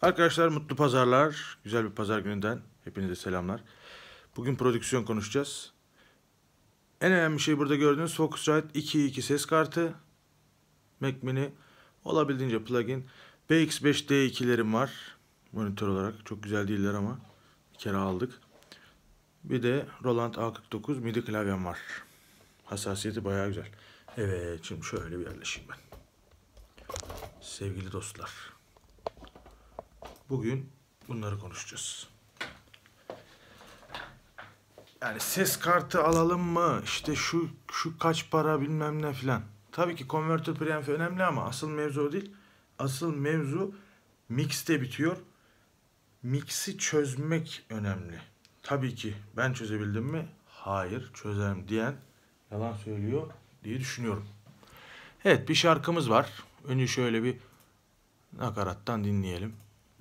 Arkadaşlar mutlu pazarlar. Güzel bir pazar gününden hepinize selamlar. Bugün prodüksiyon konuşacağız. En önemli şey burada gördüğünüz Focusrite 2.2 ses kartı. Mac Mini. Olabildiğince plugin. BX5D2'lerim var. Monitör olarak. Çok güzel değiller ama. Bir kere aldık. Bir de Roland A49 MIDI klavyem var. Hassasiyeti bayağı güzel. Evet, şimdi şöyle bir yerleşeyim ben. Sevgili dostlar. Bugün bunları konuşacağız. Yani ses kartı alalım mı? İşte şu kaç para bilmem ne filan. Tabii ki converter preamp önemli ama asıl mevzu o değil. Asıl mevzu mixte bitiyor. Mix'i çözmek önemli. Tabii ki ben çözebildim mi? Hayır, çözemem diyen yalan söylüyor diye düşünüyorum. Evet, bir şarkımız var. Önce şöyle bir nakarattan dinleyelim.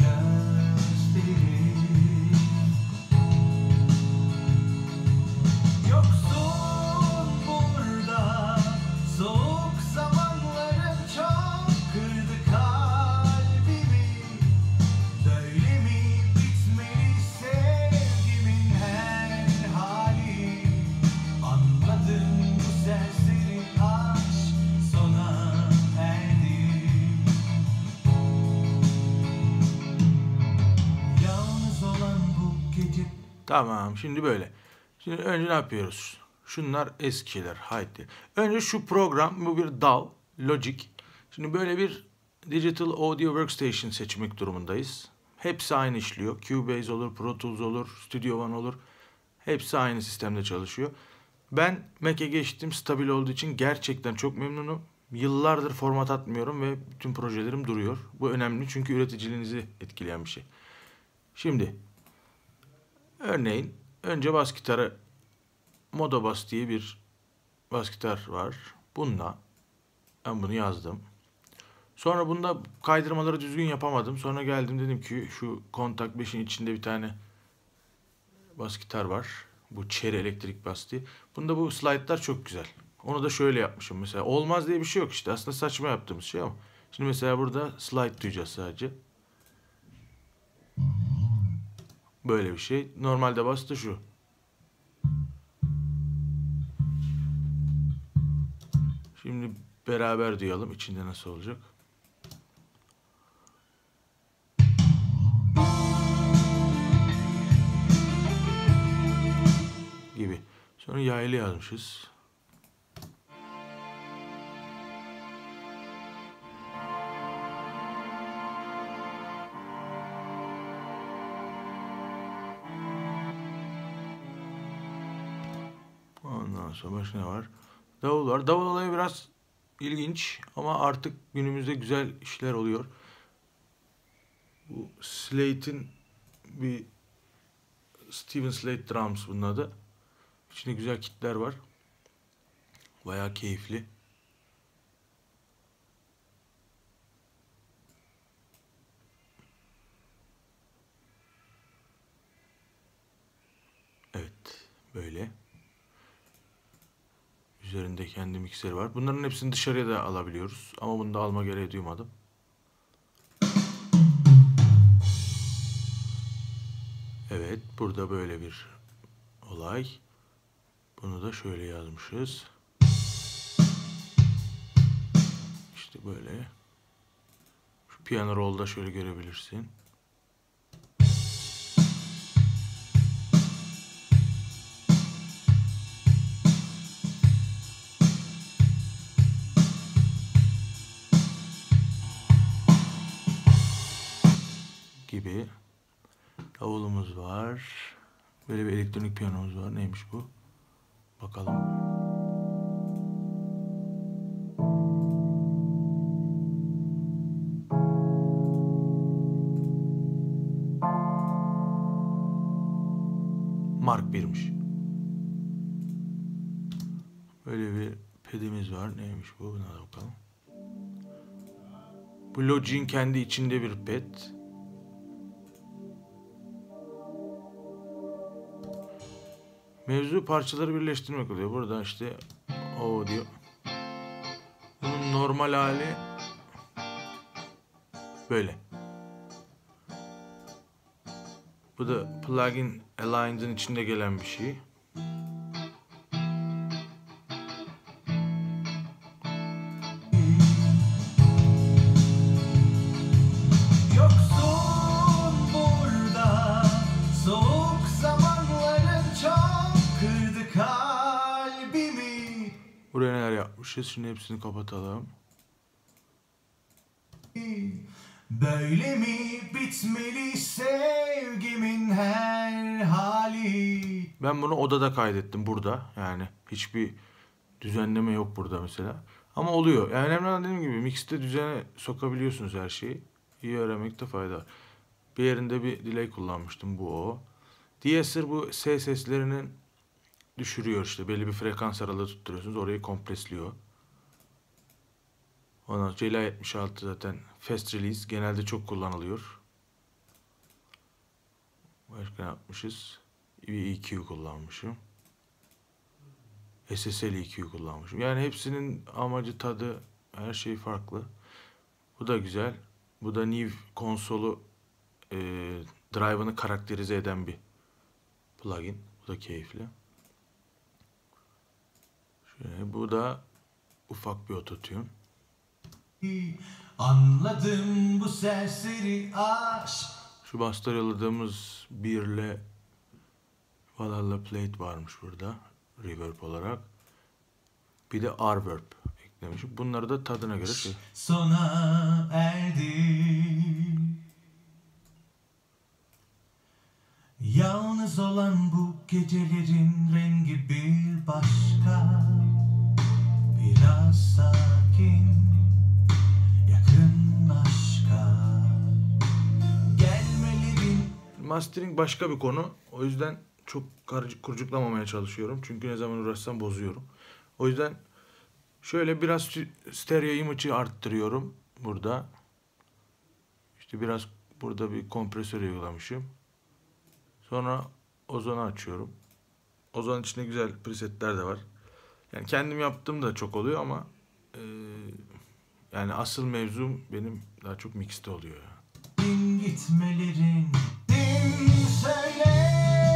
Tamam, şimdi böyle. Şimdi önce ne yapıyoruz? Şunlar eskiler. Haydi. Önce şu program, bu bir DAW, Logic. Şimdi böyle bir Digital Audio Workstation seçmek durumundayız. Hepsi aynı işliyor. Cubase olur, Pro Tools olur, Studio One olur. Hepsi aynı sistemde çalışıyor. Ben Mac'e geçtim. Stabil olduğu için gerçekten çok memnunum. Yıllardır format atmıyorum ve bütün projelerim duruyor. Bu önemli çünkü üreticiliğinizi etkileyen bir şey. Şimdi örneğin önce bas gitarı Modabas diye bir bas gitar var. Bununla ben bunu yazdım. Sonra bunda kaydırmaları düzgün yapamadım. Sonra geldim dedim ki şu Kontak 5'in içinde bir tane bas gitar var. Bu Cherry elektrik bas diye. Bunda bu slaytlar çok güzel. Onu da şöyle yapmışım mesela. Olmaz diye bir şey yok işte. Aslında saçma yaptığımız şey ama. Şimdi mesela burada slide duyacağız sadece. Böyle bir şey. Normalde bas da şu. Şimdi beraber duyalım. İçinde nasıl olacak? Gibi. Sonra yaylı yazmışız. Ondan sonra başka ne var? Davul var. Davul olayı biraz ilginç ama artık günümüzde güzel işler oluyor. Bu Slate'in bir Steven Slate Drums bunun adı. İçinde güzel kitler var. Bayağı keyifli. Evet, böyle. Üzerinde kendi mikseri var. Bunların hepsini dışarıya da alabiliyoruz. Ama bunu da alma gereği duymadım. Evet, burada böyle bir olay. Bunu da şöyle yazmışız. İşte böyle. Şu piyano roll'da şöyle görebilirsin. Gibi. Davulumuz var. Böyle bir elektronik piyanomuz var. Neymiş bu? Bakalım. Mark 1'miş. Böyle bir pedimiz var. Neymiş bu? Buna da bakalım. Bu Logic'in kendi içinde bir ped. Mevzu parçaları birleştirmek oluyor. Burada işte o diyor. Bunun normal hali böyle. Bu da plugin Aligned'ın içinde gelen bir şey. Yoksun burada, soğuk zamanların çok kırdı kalbimi. Buraya neler yapmışız? Şimdi hepsini kapatalım. Böyle mi bitmeli sevgimin her hali? Ben bunu odada kaydettim burada. Yani hiçbir düzenleme yok burada mesela. Ama oluyor. Yani önemli olan dediğim gibi mixte düzene sokabiliyorsunuz her şeyi. İyi öğrenmekte fayda var. Bir yerinde bir delay kullanmıştım. Bu o. De-esser bu ses seslerinin düşürüyor işte. Belli bir frekans aralığı tutturuyorsunuz. Orayı kompresliyor. Ondan sonra CL76 zaten fast release. Genelde çok kullanılıyor. Başka ne yapmışız? Bir EQ kullanmışım. SSL EQ kullanmışım. Yani hepsinin amacı, tadı, her şey farklı. Bu da güzel. Bu da Neve konsolu drive'ını karakterize eden bir plugin. Bu da keyifli. Şöyle, bu da ufak bir ototune. Anladım bu serseri aşk. Şu basta yolladığımız birle Valhalla Plate varmış burada. Reverb olarak. Bir de R-Verb eklemişim. Bunları da tadına göre şey. Sona erdi. Yalnız olan bu gecelerin rengi bir başka. Biraz sakin, yakın aşka. Gelmelerin. Mastering başka bir konu. O yüzden çok kurcuklamamaya çalışıyorum. Çünkü ne zaman uğraşsam bozuyorum. O yüzden şöyle biraz stereo image'ı arttırıyorum burada. İşte biraz burada bir kompresör uygulamışım. Sonra Ozon'u açıyorum. Ozon içinde güzel presetler de var. Yani kendim yaptığım da çok oluyor ama yani asıl mevzum benim daha çok mixte oluyor. Gitmelerin söyle,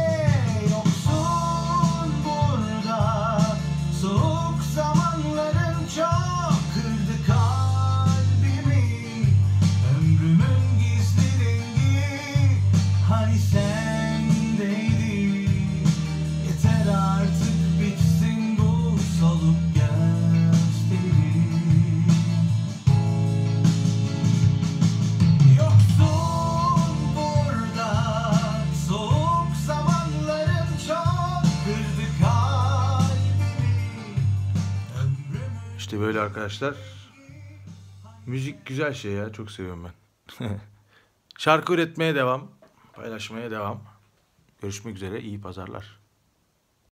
yoksun burada, soğuk zamanların çok kırdı kalbimi. Ömrümün gizli rengi hani sendeydi. Yeter artık bitsin bu soluk gözleri. Yoksun burada, soğuk zamanların çok kırdı kalbimi. Ömrümü. İşte böyle arkadaşlar. Müzik güzel şey ya. Çok seviyorum ben. Şarkı üretmeye devam. Paylaşmaya devam. Görüşmek üzere. İyi pazarlar.